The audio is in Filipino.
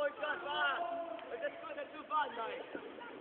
Forward shot, va! That's good, that's too fun, mate.